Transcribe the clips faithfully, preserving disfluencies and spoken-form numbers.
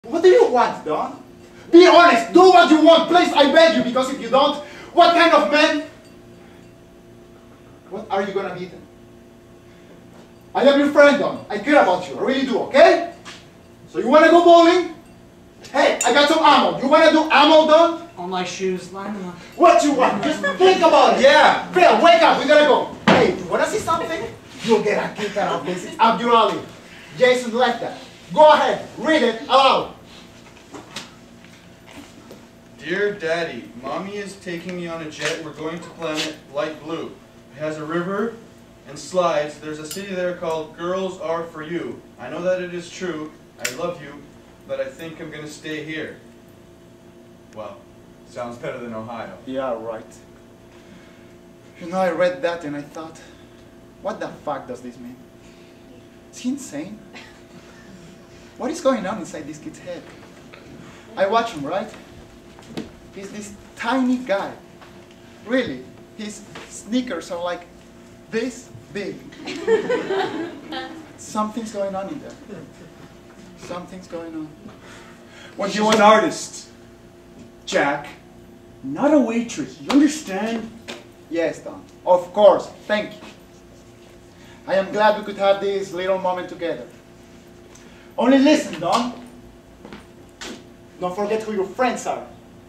What do you want, Don? Be honest, do what you want, please, I beg you, because if you don't, what kind of man? What are you gonna be then? I am your friend, Don. I care about you, I really do, okay? So you wanna go bowling? Hey, I got some ammo. You wanna do ammo, Don? All my shoes, line them up. What you want? Just think about it. Yeah. Phil, wake up, we gotta go. Hey, you wanna see something? You'll get a kick out of this. It's up your alley. Jason left that. Go ahead, read it aloud. Dear Daddy, Mommy is taking me on a jet. We're going to planet Light Blue. It has a river and slides. There's a city there called Girls Are For You. I know that it is true. I love you, but I think I'm going to stay here. Well, sounds better than Ohio. Yeah, right. You know, I read that and I thought, what the fuck does this mean? Is he insane? What is going on inside this kid's head? I watch him, right? He's this tiny guy. Really, his sneakers are like this big. Something's going on in there. Something's going on. When She's an artist, Jack, not a waitress. You understand? Yes, Don. Of course. Thank you. I am glad we could have this little moment together. Only listen, Don. Don't forget who your friends are.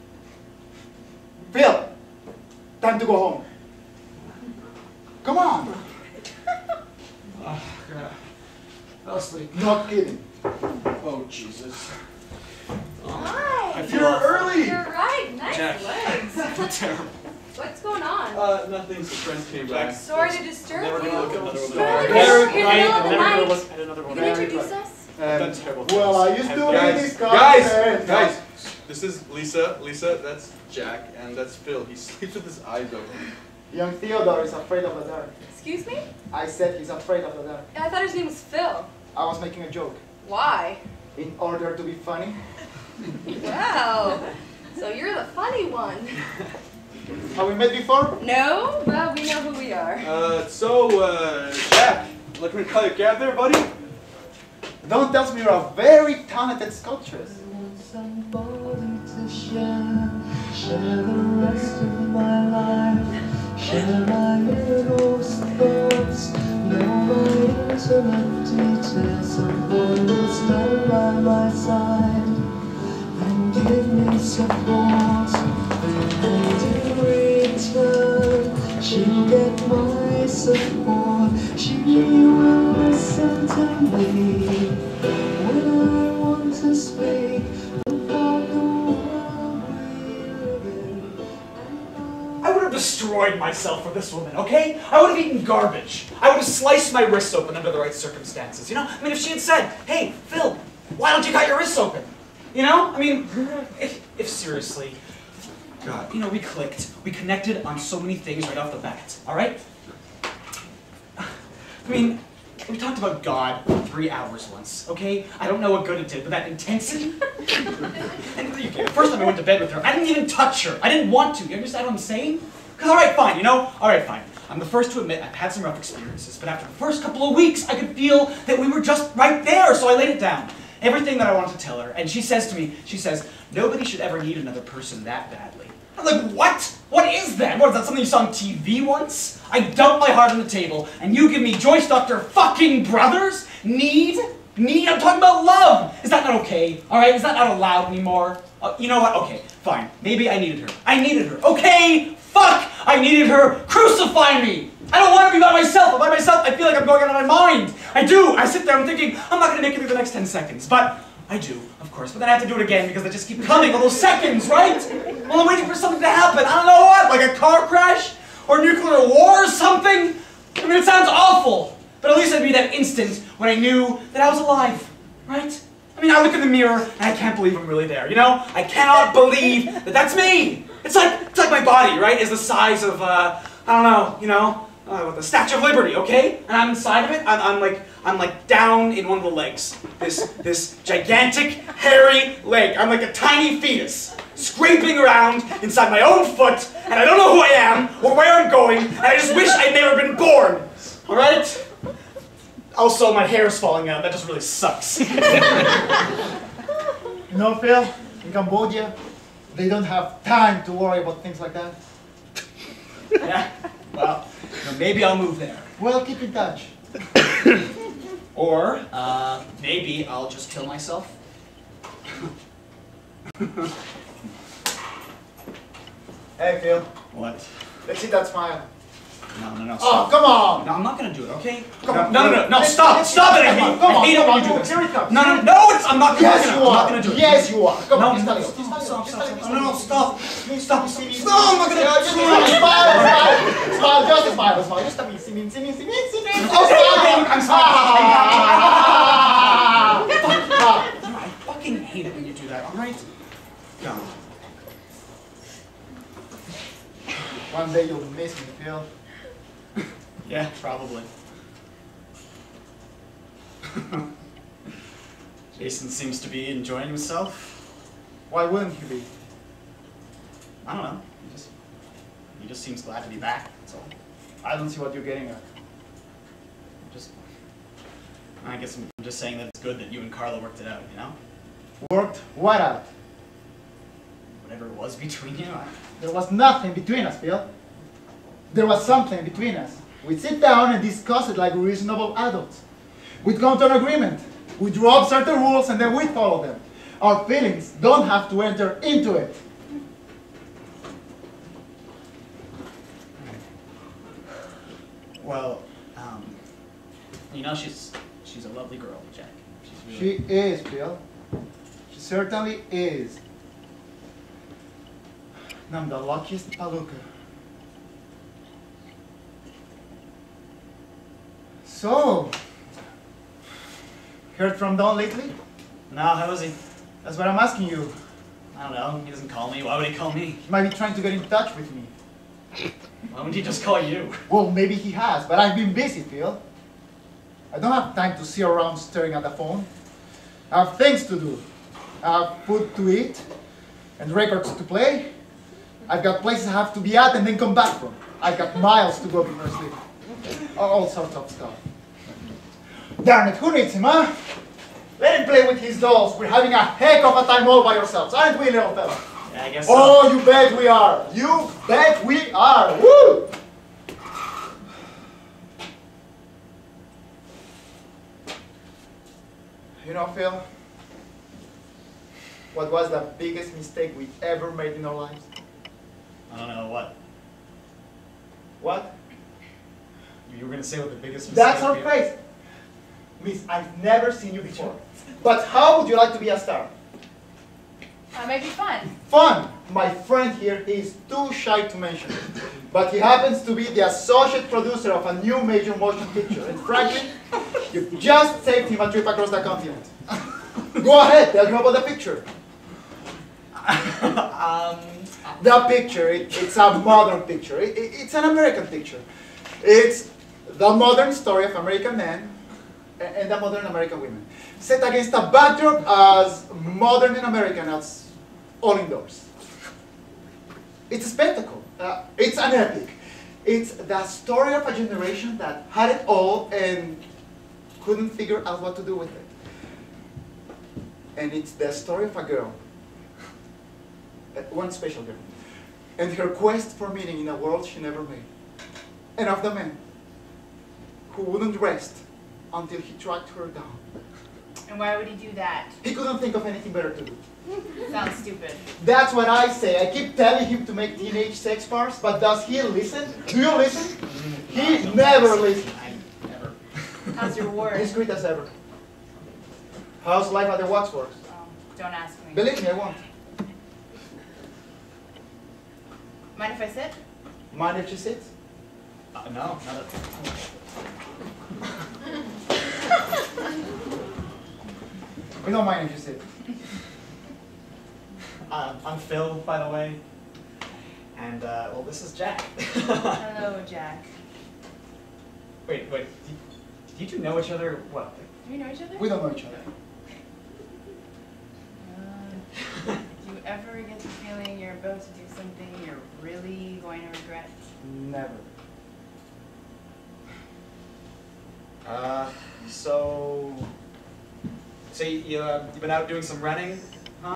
Phil, time to go home. Come on. Oh, God. Fell asleep. Not kidding. Oh, Jesus. Hi. I feel early. You're right. Nice Jack. legs. Terrible. What's going on? Uh, nothing. Some friends came back. Sorry to disturb Never you. gonna look at another one. Really? Very We're in the middle of the night. look at another You one. can introduce us? Um, terrible well, I things. used to Guys, read this Guys, concept. guys, this is Lisa. Lisa, that's Jack, and that's Phil. He sleeps with his eyes open. Young Theodore is afraid of the dark. Excuse me? I said he's afraid of the dark. I thought his name was Phil. I was making a joke. Why? In order to be funny. Wow. So you're the funny one. Have we met before? No, but we know who we are. Uh, so, uh, Jack, looking to call your cab there, buddy? Don't tell me you're a very talented sculptress. Somebody to share, share the rest of my life, share my innermost thoughts, know my intimate details. Someone will stand by my side and give me support, and in return she'll get my support. She will listen to me when I want to speak about the world we live in. I would have destroyed myself for this woman, okay? I would have eaten garbage. I would have sliced my wrists open under the right circumstances, you know? I mean, if she had said, hey, Phil, why don't you cut your wrists open? You know? I mean, if, if seriously, God, you know, we clicked. We connected on so many things right off the bat, all right? I mean, we talked about God for three hours once, okay? I don't know what good it did, but that intensity? And you get, first time I went to bed with her, I didn't even touch her. I didn't want to. You understand what I'm saying? Because, all right, fine, you know? All right, fine. I'm the first to admit I've had some rough experiences, but after the first couple of weeks, I could feel that we were just right there, so I laid it down. Everything that I wanted to tell her, and she says to me, she says, nobody should ever need another person that badly. I'm like, what? What is that? What, is that something you saw on T V once? I dump my heart on the table, and you give me Joyce Doctor fucking Brothers? Need? Need? I'm talking about love! Is that not okay? Alright, is that not allowed anymore? Uh, you know what? Okay, fine. Maybe I needed her. I needed her. Okay? Fuck! I needed her. Crucify me! I don't want to be by myself. By myself, I feel like I'm going out of my mind. I do. I sit there, I'm thinking, I'm not going to make it through the next ten seconds. But I do, of course. But then I have to do it again because they just keep coming, all those seconds, right? Well, I'm waiting for something to happen. I don't know what, like a car crash? Or nuclear war or something? I mean, it sounds awful. But at least it'd be that instant when I knew that I was alive, right? I mean, I look in the mirror and I can't believe I'm really there, you know? I cannot believe that that's me. It's like, it's like my body, right, is the size of, uh, I don't know, you know? Uh, the Statue of Liberty, okay? And I'm inside of it. I'm, I'm like, I'm like down in one of the legs. This, this gigantic, hairy leg. I'm like a tiny fetus, scraping around inside my own foot, and I don't know who I am or where I'm going, and I just wish I'd never been born. All right? Also, my hair's falling out. That just really sucks. You know, Phil, in Cambodia, they don't have time to worry about things like that. Yeah, well, you know, maybe I'll move there. Well, keep in touch. Or, uh, maybe I'll just kill myself. Hey, Phil, What? let's see that smile. No, no, no, Oh, stop. come on! No, I'm not gonna do it, okay? Come no, on, no, no, no, no, let's- stop, let's- stop it! I come hate, on, come I on, hate it come when on, you do move. this. Here it comes. No, no, no, it's, I'm not gonna, Yes, I'm you not are. gonna do it. Yes, you are. Come No, on, just no, tell me. stop, Just tell me. stop, Just stop, tell me. stop. No, no, stop. Stop. See me. No, I'm not gonna- Yeah, just smile, smile, smile. Smile, just a smile, smile. Just tell me. See me, see me, see me, see me. Oh, Okay, smile. okay, I'm sorry. Ah. No, I fucking hate it when you do that, alright? No. One day you'll miss me, Phil. Yeah, probably. Jason seems to be enjoying himself. Why wouldn't he be? I don't know. He just, he just seems glad to be back, that's all. I don't see what you're getting at. Just, I guess I'm just saying that it's good that you and Carla worked it out, you know? Worked what out? Whatever it was between you. I, There was nothing between us, Phil. There was something between us. We'd sit down and discuss it like reasonable adults. We'd come to an agreement. We drew up certain rules and then we follow them. Our feelings don't have to enter into it. well, um, you know, she's, she's a lovely girl, Jack. She's She really, is, Phil. She certainly is. And I'm the luckiest palooka. So, heard from Don lately? no, how is he? That's what I'm asking you. I don't know. He doesn't call me. Why would he call me? He might be trying to get in touch with me. Why wouldn't he just call you? Well, maybe he has, but I've been busy, Phil. I don't have time to sit around staring at the phone. I have things to do. I have food to eat and records to play. I've got places I have to be at and then come back from. I've got miles to go before sleep. All sorts of stuff. Darn it, who needs him, huh? Let him play with his dolls. We're having a heck of a time all by ourselves, aren't we, little fella? Yeah, I guess so. Oh, you bet we are. You bet we are. Woo! You know, Phil, what was the biggest mistake we ever made in our lives? I don't know what. What? You were gonna say what the biggest mistake. That's our we- face. Miss, I've never seen you before. But how would you like to be a star? That might be fun. Fun! My friend here is too shy to mention it. But he happens to be the associate producer of a new major motion picture. And frankly, you've just saved him a trip across the continent. Go ahead, tell him about the picture. um, The picture, it, it's a modern picture. It, it- it's an American picture. It's the modern story of American men a- and the modern American women. Set against a backdrop as modern and American as all indoors. It's a spectacle. Uh, it's an epic. It's the story of a generation that had it all and couldn't figure out what to do with it. And it's the story of a girl. Uh, one special girl. And her quest for meaning in a world she never made. And of the man who wouldn't rest until he tracked her down. And why would he do that? He couldn't think of anything better to do. Sounds stupid. That's what I say. I keep telling him to make teenage sex farce, but does he listen? Do you listen? He never listens. I never. How's your ward? Discreet as ever. How's life at the Waxworks? Oh, don't ask me. Believe me, I won't. Mind if I sit? Mind if she sits? Uh, no, not at We don't mind if you sit. uh, I'm Phil, by the way. And, uh, well, this is Jack. Hello, Jack. wait, wait. Do, do you two know each other? What? Do we know each other? We don't know each other. Uh, do you ever get the feeling you're about to do something you're really going to regret? Never. Uh, so... So you, you, uh, you've been out doing some running?